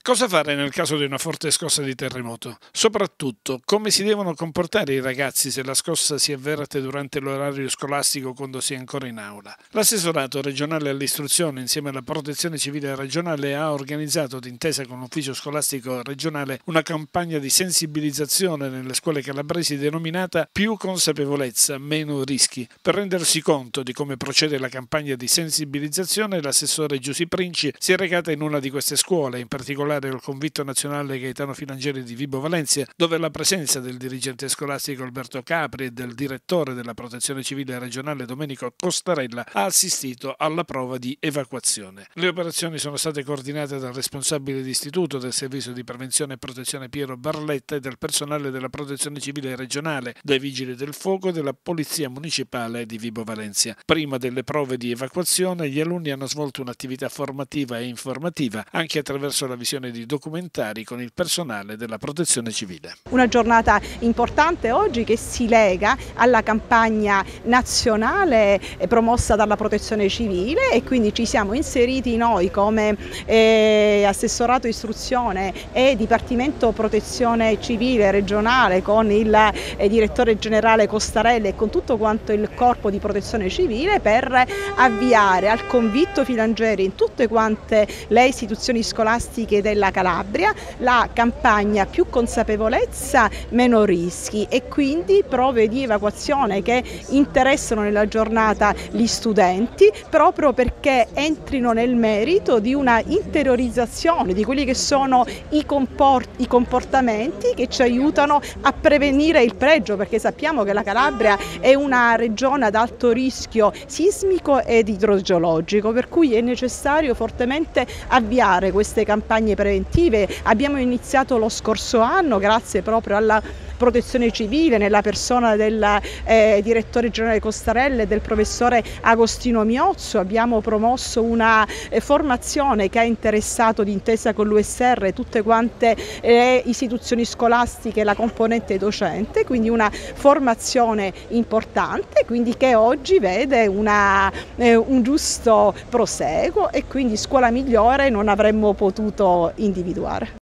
Cosa fare nel caso di una forte scossa di terremoto? Soprattutto, come si devono comportare i ragazzi se la scossa si avverte durante l'orario scolastico quando si è ancora in aula? L'assessorato regionale all'istruzione insieme alla protezione civile regionale ha organizzato, d'intesa con l'ufficio scolastico regionale, una campagna di sensibilizzazione nelle scuole calabresi denominata Più consapevolezza, meno rischi. Per rendersi conto di come procede la campagna di sensibilizzazione, l'assessore Giusy Princi si è recata in una di queste scuole, in particolare il convitto nazionale Gaetano Filangieri di Vibo Valentia, dove la presenza del dirigente scolastico Alberto Capri e del direttore della protezione civile regionale Domenico Costarella ha assistito alla prova di evacuazione. Le operazioni sono state coordinate dal responsabile d'istituto del servizio di prevenzione e protezione Piero Barletta e dal personale della protezione civile regionale, dai vigili del fuoco e della polizia municipale di Vibo Valentia. Prima delle prove di evacuazione gli alunni hanno svolto un'attività formativa e informativa anche attraverso la visione di documentari con il personale della protezione civile. Una giornata importante oggi che si lega alla campagna nazionale promossa dalla protezione civile, e quindi ci siamo inseriti noi come assessorato istruzione e dipartimento protezione civile regionale con il direttore generale Costarella e con tutto quanto il corpo di protezione civile per avviare al convitto Filangieri in tutte quante le istituzioni scolastiche della Calabria la campagna Più consapevolezza, meno rischi, e quindi prove di evacuazione che interessano nella giornata gli studenti proprio perché entrino nel merito di una interiorizzazione di quelli che sono i comportamenti che ci aiutano a prevenire il pregio, perché sappiamo che la Calabria è una regione ad alto rischio sismico ed idrogeologico, per cui è necessario fortemente avviare queste campagne preventive. Abbiamo iniziato lo scorso anno grazie proprio alla protezione civile nella persona del direttore generale Costarella e del professore Agostino Miozzo. Abbiamo promosso una formazione che ha interessato, d'intesa con l'USR, tutte quante le istituzioni scolastiche e la componente docente, quindi una formazione importante, quindi che oggi vede un giusto proseguo, e quindi scuola migliore non avremmo potuto individuare.